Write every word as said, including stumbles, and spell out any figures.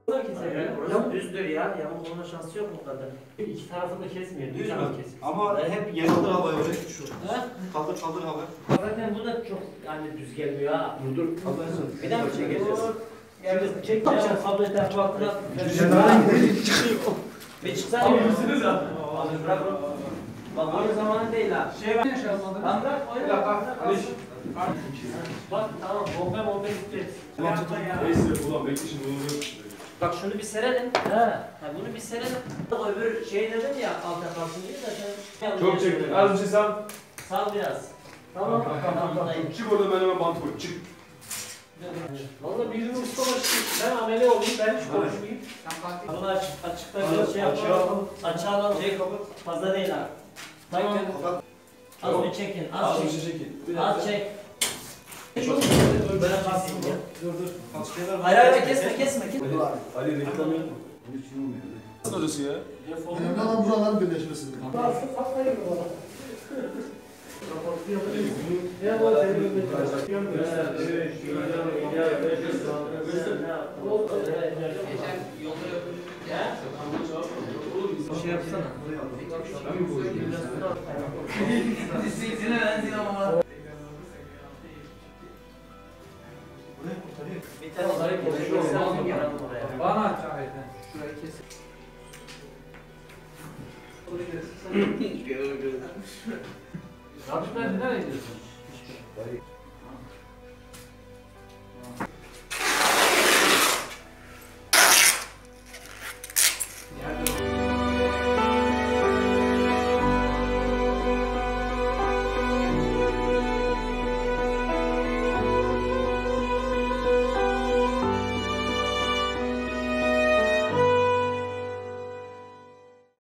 Burası düzdür ya. Yamuk olma şansı yok mu kadar? İki tarafını da kesmiyor. Düz mü? Kesin. Ama hep yer kaldır havaya öyle. Şu. Ha? Kaldır kaldır havaya. Zaten bu da çok yani düz gelmiyor ha. Dur dur. Kaldırsın. Bir daha mı çekeceğiz? Şimdi çek ya kablo etrafına. Bir çıksana. Bilirsiniz ya. Bırak. Bak oyun zamanı değil ha. Şey var ya şu an. Lan bırak oyunu. Bak tamam. Bombe bombe gitti. Neyse ulan bekle şimdi bunu. Bak şunu bir serelim. He. Ha, bunu bir serelim. Öbür şey dedim ya alta kalsın diye de sen. Çok çektin. Az bir şey sal. Sal biraz. Tamam. Tamam. Çık oradan ben hemen bant koy. Çık. Valla birinin ustama çıkıyor. Ben amele olayım. Ben hiç konuşmayayım. Bunu aç, açıkta bir şey yapalım. Açığa alalım. Şey kapat. Fazla değil ha. Tamam. Az bir çekin. Az Az bir çek. şey çekin. Az çek. Böyle kalsın bu. Dur dur. Kaç kere Hayır hayır kesme kesme. kesme. Ali reklam yok mu? Nasıl odası ya? Önemli olan buraların birleşmesi. Şey yapsana. Bir tane Bana aç abi. Şurayı kesin. Abi ben nereye gidiyorsun?